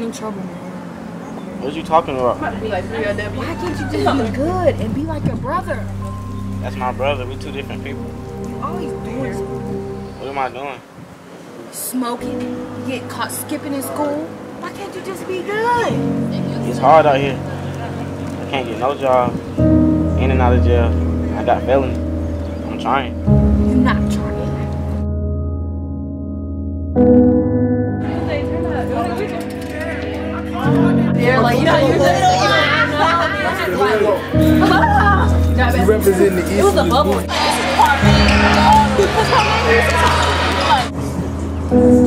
in trouble, man. What you talking about? Why can't you just be good and be like your brother? That's my brother. We two different people. You always doing something. What am I doing? Smoking, get caught skipping in school. Why can't you just be good? It's hard out here. I can't get no job. In and out of jail. I got felony. I'm trying. You're not trying. They're like, you know, you represent the East. It was a bubble.